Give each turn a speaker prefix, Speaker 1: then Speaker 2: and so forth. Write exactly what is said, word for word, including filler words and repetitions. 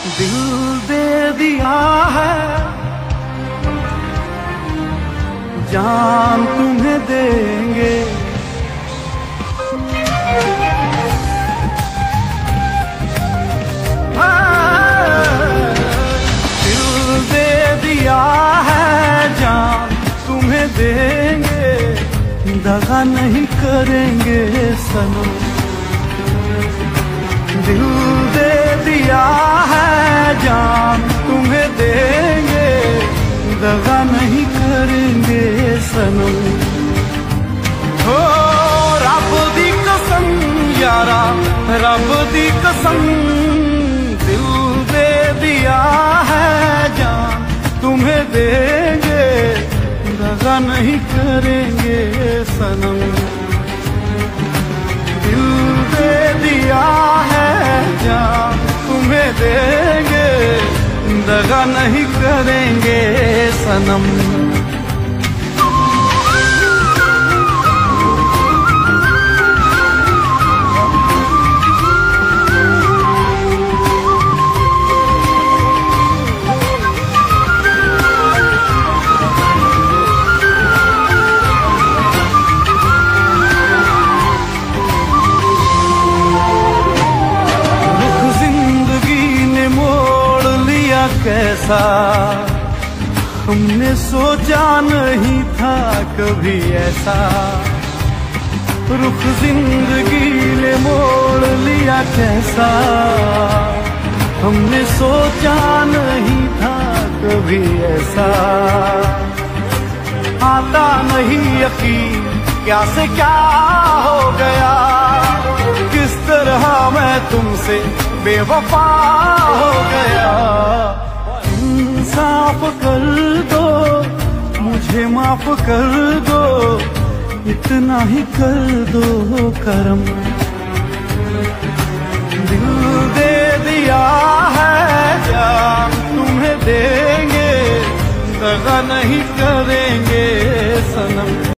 Speaker 1: दिल दे दिया है, जान तुम्हें देंगे। दिल दे दिया है, जान तुम्हें देंगे, दगा नहीं करेंगे सनम। दिल दे दिया है, जान तुम्हें देंगे, दगा नहीं करेंगे सनम। हो रब दी कसम यारा, रब दी कसम, दिल दे दिया है, जान तुम्हें देंगे, दगा नहीं करेंगे सनम। दिल दे दिया है, जान तुम्हें देंगे, दगा नहीं करेंगे सनम। कैसा हमने सोचा नहीं था कभी ऐसा, रुख जिंदगी ने मोड़ लिया कैसा, हमने सोचा नहीं था कभी ऐसा। आता नहीं यकीन क्या से क्या हो गया, किस तरह मैं तुमसे बेवफा हो गया। इंसाफ कर दो, मुझे माफ कर दो, इतना ही कर दो करम। दिल दे दिया है, जान तुम्हें देंगे, दगा नहीं करेंगे सनम।